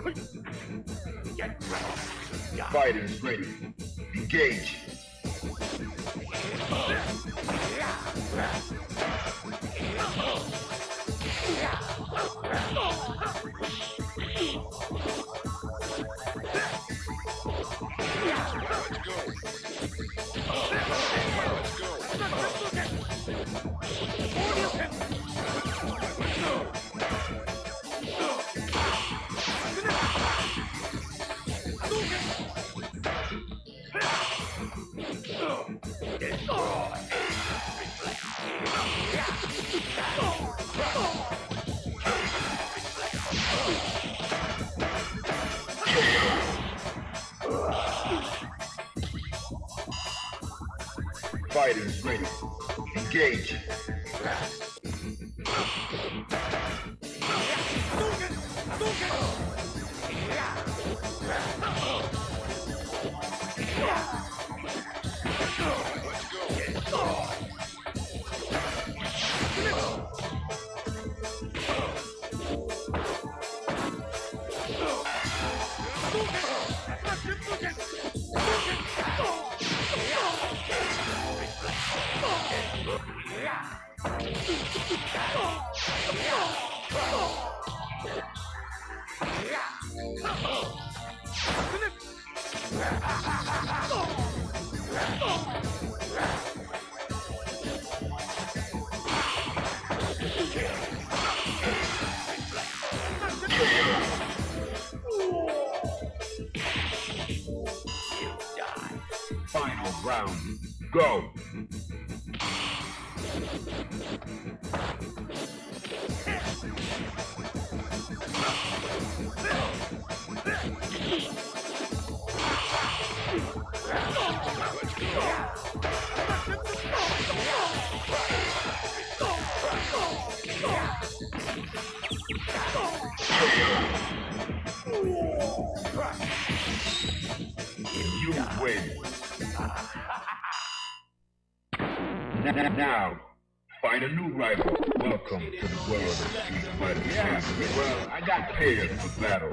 Fighters ready. Engage. Fighters ready. Engage. Final round. Go. You win. Now, find a new rival. Welcome to the world of Street Fighter. Yeah, well, I got prepared for battle.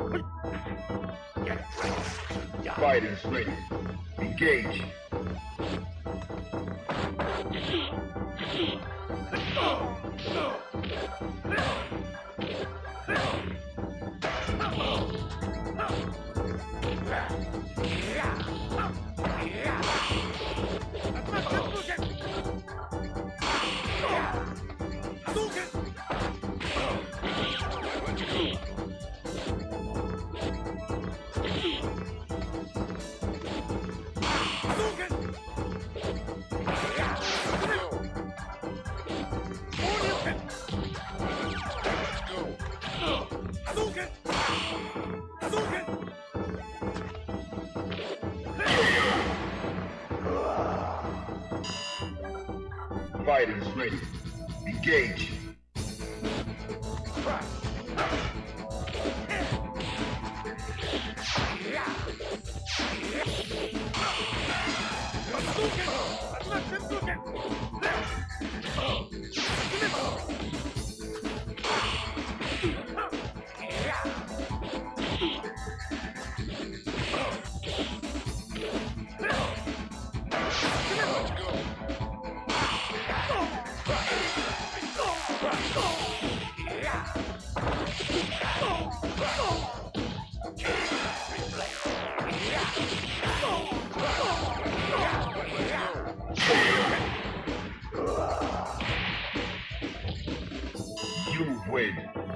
Fighters ready. Engage. Fighters ready. Engage. You win.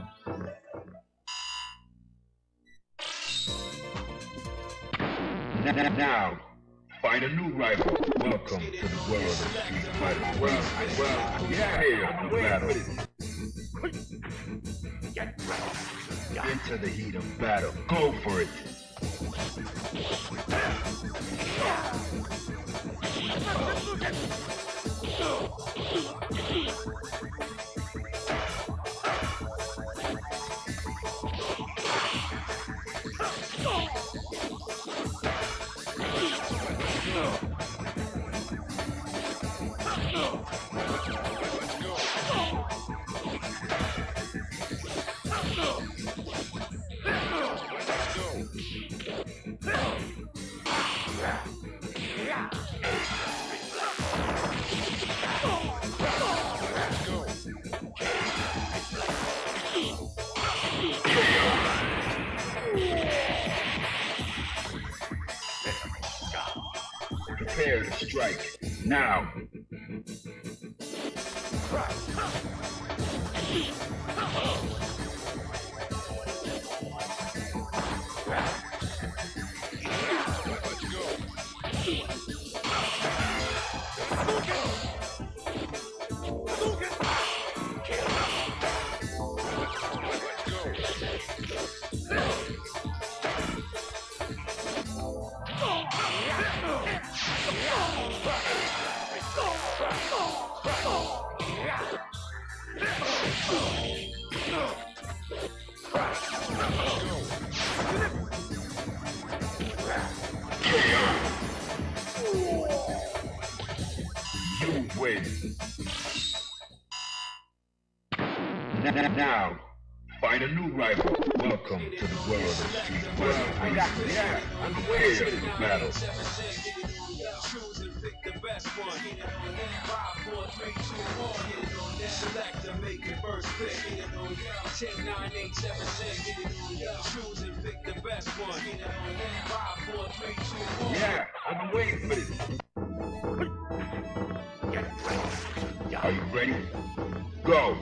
Now, find a new rival. Welcome to the world of Street Fighter. Well, yeah, for battle. Into the heat of battle. Go for it. Prepare to strike. Now. You win. Now, find a new rival. Welcome to the world of Street Fighter. Yeah, I'm prepared for the battle. Choose and pick the best one. 5, 4, 3, 2, 1. Select and make your first pick. 10, 9, 8, 7, 6. Choose and pick the best one. 5, 4, 3, 2, 1. Yeah, I've been waiting for this. Are you ready? Go!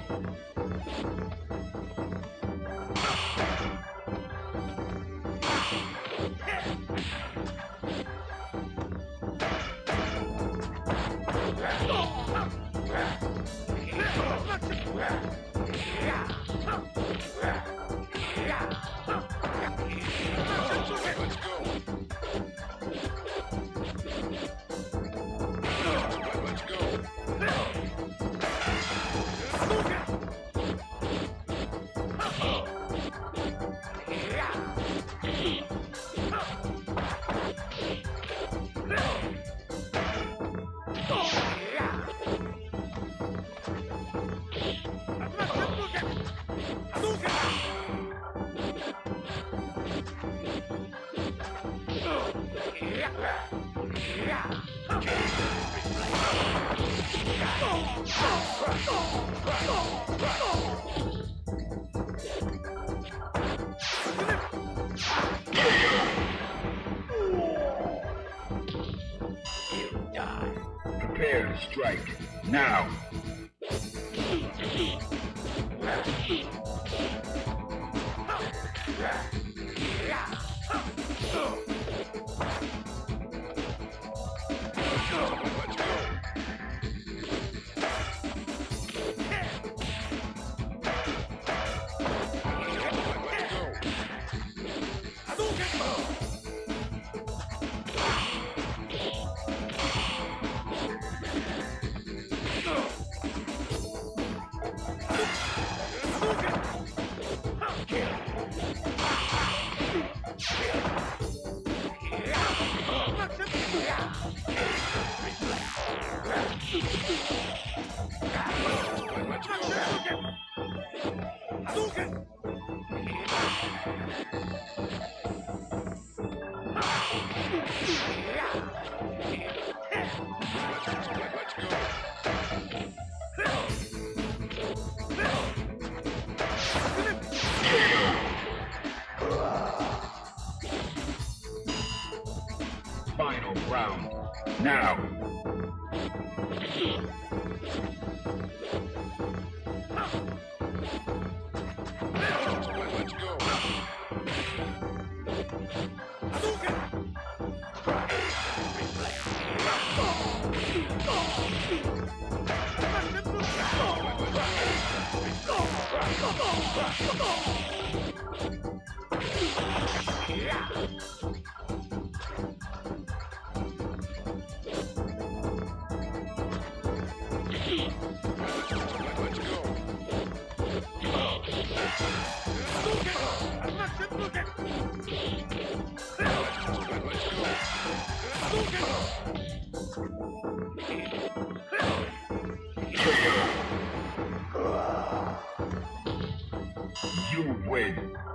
Prepare to strike. Now. Final round. Now. Let's go. You win.